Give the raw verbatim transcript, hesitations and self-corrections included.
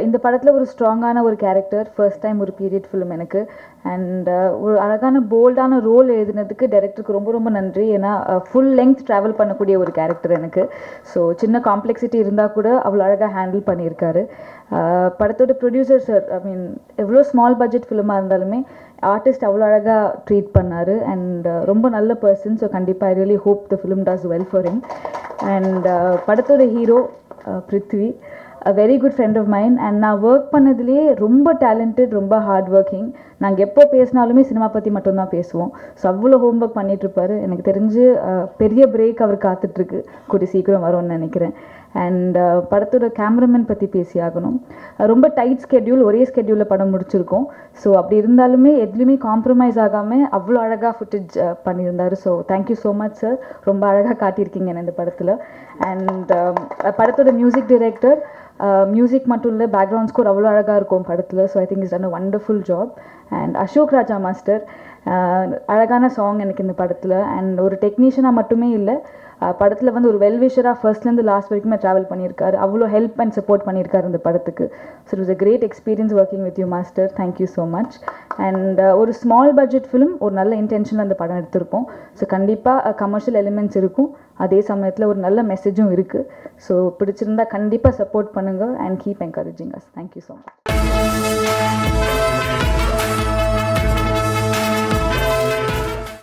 இந்த படத்தில் ஒரு ஸ்ட்ராங்கான ஒரு கேரக்டர், ஃபர்ஸ்ட் டைம் ஒரு பீரியட் ஃபிலிம் எனக்கு. அண்ட் ஒரு அழகான போல்டான ரோல் எழுதினதுக்கு டைரக்டருக்கு ரொம்ப ரொம்ப நன்றி. ஏன்னா ஃபுல் லெங்க் ட்ராவல் பண்ணக்கூடிய ஒரு கேரக்டர் எனக்கு. ஸோ சின்ன காம்ப்ளெக்சிட்டி இருந்தால் கூட அவ்வளோ அழகாக ஹேண்டில் பண்ணியிருக்காரு. படத்தோட ப்ரொடியூசர் சார், ஐ மீன் எவ்வளோ ஸ்மால் பட்ஜெட் ஃபிலிமாக இருந்தாலுமே ஆர்டிஸ்ட் அவ்வளோ அழகாக ட்ரீட் பண்ணார். அண்ட் ரொம்ப நல்ல பர்சன். ஸோ கண்டிப்பாக I really hope the film does well for him. And படத்தோட hero Prithvi, a very good friend of mine. And நான் ஒர்க் பண்ணதுலேயே ரொம்ப டேலண்டட், ரொம்ப ஹார்ட் ஒர்க்கிங். நாங்கள் எப்போ பேசினாலுமே சினிமா பற்றி மட்டும்தான் பேசுவோம். ஸோ அவ்வளோ ஹோம் ஒர்க் பண்ணிகிட்ருப்பார். எனக்கு தெரிஞ்சு பெரிய பிரேக் அவர் காத்துட்ருக்கு, கூடிய சீக்கிரம் வரும்னு நினைக்கிறேன். அண்ட் படத்தோட கேமராமேன் பற்றி பேசி ஆகணும். ரொம்ப டைட் ஸ்கெட்யூல், ஒரே ஸ்கெட்யூலில் படம் முடிச்சிருக்கோம். ஸோ அப்படி இருந்தாலுமே எதுலேயுமே காம்ப்ரமைஸ் ஆகாமல் அவ்வளோ அழகாக ஃபுட்டேஜ் பண்ணியிருந்தார். So thank you so much sir, ரொம்ப அழகாக காட்டியிருக்கீங்க இந்த படத்தில். அண்ட் படத்தோட மியூசிக் டைரக்டர், மியூசிக் மட்டும் இல்லை, பேக்ரவுண்ட் ஸ்கோர் அவ்வளோ அழகாக இருக்கும் படத்தில். So I think is done a wonderful job. And Ashok Raja master, அழகான சாங் எனக்கு இந்த படத்தில். அண்ட் ஒரு டெக்னீஷியனாக மட்டுமே இல்லை, படத்தில் வந்து ஒரு வெல்விஷராக ஃபர்ஸ்ட்லேருந்து லாஸ்ட் வரைக்குமே ட்ராவல் பண்ணியிருக்காரு. அவ்வளோ ஹெல்ப் அண்ட் சப்போர்ட் பண்ணியிருக்காரு இந்த படத்துக்கு. So it was a great experience working with you master. Thank you so much. And ஒரு ஸ்மால் பட்ஜெட் ஃபிலிம், ஒரு நல்ல இன்டென்ஷனில் அந்த படம் எடுத்திருக்கோம். ஸோ கண்டிப்பாக கமர்ஷியல் எலிமெண்ட்ஸ் இருக்கும், அதே சமயத்தில் ஒரு நல்ல மெசேஜும் இருக்குது. ஸோ பிடிச்சிருந்தா கண்டிப்பாக சப்போர்ட் பண்ணுங்கள் and keep encouraging us. Thank you so much.